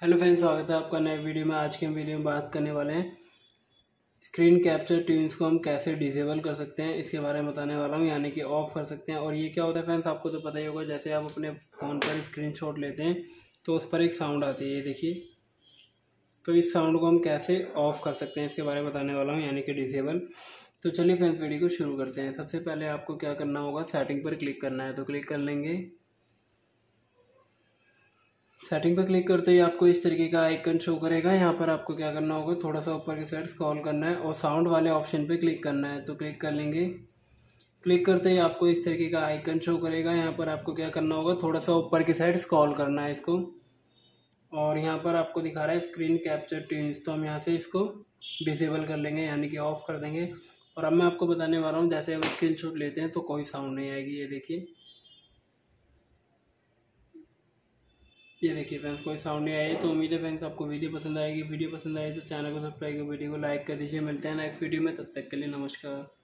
Hello friends, स्वागत है आपका नए वीडियो में। आज के हम वीडियो में बात करने वाले हैं स्क्रीन कैप्चर ट्यून्स को हम कैसे डिसेबल कर सकते हैं, इसके बारे में बताने वाला हूं, यानी कि ऑफ कर सकते हैं। और ये क्या होता है फ्रेंड्स, आपको तो पता ही होगा। जैसे आप अपने फ़ोन पर स्क्रीनशॉट लेते हैं तो उस पर एक साउंड आती है, ये देखिए। तो इस साउंड को हम कैसे ऑफ कर सकते हैं इसके बारे में बताने वाला हूँ, यानी कि डिसेबल। तो चलिए फ्रेंड्स, वीडियो को शुरू करते हैं। सबसे पहले आपको क्या करना होगा, सेटिंग पर क्लिक करना है। तो क्लिक कर लेंगे। सेटिंग पर क्लिक करते ही आपको इस तरीके का आइकन शो करेगा। यहाँ पर आपको क्या करना होगा, थोड़ा सा ऊपर की साइड स्क्रॉल करना है और साउंड वाले ऑप्शन पे क्लिक करना है। तो क्लिक कर लेंगे। क्लिक करते ही आपको इस तरीके का आइकन शो करेगा। यहाँ पर आपको क्या करना होगा, थोड़ा सा ऊपर की साइड स्क्रॉल करना है इसको। और यहाँ पर आपको दिखा रहा है स्क्रीन कैप्चर ट्यून्स। तो हम यहाँ से इसको डिसेबल कर लेंगे, यानी कि ऑफ कर देंगे। और अब मैं आपको बताने वाला हूँ, जैसे हम स्क्रीनशॉट लेते हैं तो कोई साउंड नहीं आएगी। ये देखिए फ्रेंड्स, कोई साउंड नहीं आई। तो उम्मीद है फ्रेंड्स आपको वीडियो पसंद आएगी। वीडियो पसंद आए तो चैनल को सब्सक्राइब कर, वीडियो को लाइक कर दीजिए। मिलते हैं नेक्स्ट वीडियो में, तब तक के लिए नमस्कार।